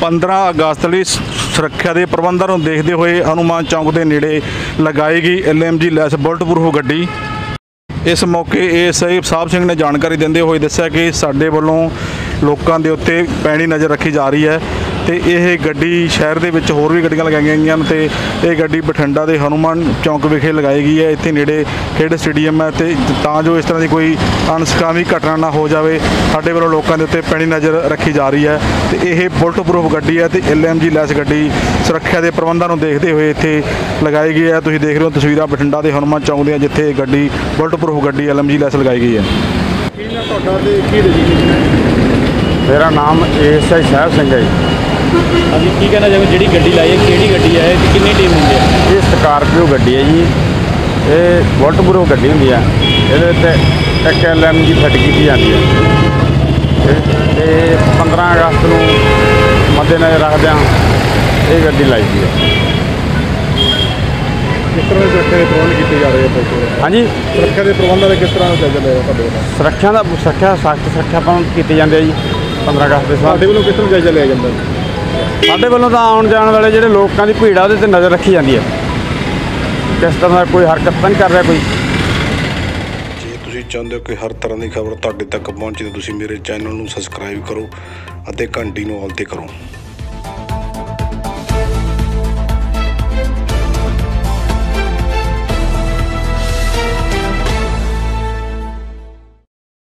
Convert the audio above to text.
15 ਅਗਸਤ ਲਈ ਸੁਰੱਖਿਆ ਦੇ ਪ੍ਰਬੰਧਾਂ ਨੂੰ ਦੇਖਦੇ ਹੋਏ ਹਨੂਮਾਨ ਚੌਂਕ ਦੇ ਨੇੜੇ ਲਗਾਈ ਗਈ LMG ਲੈਸ ਬੁਲਟ ਪ੍ਰੂਫ ਗੱਡੀ। इस मौके ASI साहब सिंह ने जानकारी देंदे हुए दस्सिया कि साडे वल्लों लोकां दे उत्ते पैनी नज़र रखी जा रही है तो यह गड्डी शहर दे विच होर भी गड्डियां लगाई गई हैं तो यह गड्डी बठिंडा के हनुमान चौंक विखे लगाई गई है। इत्थे नेड़े खेड स्टेडियम है तो तां जो इस तरह की कोई अनसकामी घटना ना हो जाए साडे वल्लों लोकां दे उत्ते पैनी नज़र रखी जा रही है। तो यह बुलट प्रूफ गड्डी है तो LMG लैस गड्डी सुरक्षा के प्रबंधों को देखते हुए इत्थे लगाई गई है। तुसीं देख रहे हो तस्वीरां बठिंडा के हनुमान चौंक दी जिथे गड्डी बुलट प्रूफ गड्डी LMG लैस लगाई गई है। मेरा नाम ASI साहब सिंह है। अभी की कहना चाहोगे जी गड्डी लाई है कि गड्डी है कितनी टीम होंगे? ये स्कार्पियो गड्डी है जी, ये बुलट प्रूफ गड्डी होंगी है। ये एक LMG फिट की जाती है। 15 अगस्त को मद्देनज़र रखद ये गड्डी लाई गई है। किस तरह सुरक्षा के प्रबंध किए जा रहे हैं? हाँ जी, सुरक्षा के प्रबंधों किस तरह सुरक्षा का सख्त सुरक्षा प्रबंध किए जाते हैं जी। 15 अगस्त के साडे वल्लों किस तरह जायजा लिया जाता है? साडे वल्लों तो आउण जाण वाले जिहड़े लोकां दी भीड़ आ उहदे ते नज़र रखी जाती है, किस तरह कोई हरकत तो नहीं कर रहा कोई। जे तुसीं चाहुंदे हो कि हर तरह की खबर तुहाडे तक पहुंचे तो तुसीं मेरे चैनल नूं सबसक्राइब करो अते घंटी नूं ऑल ते करो।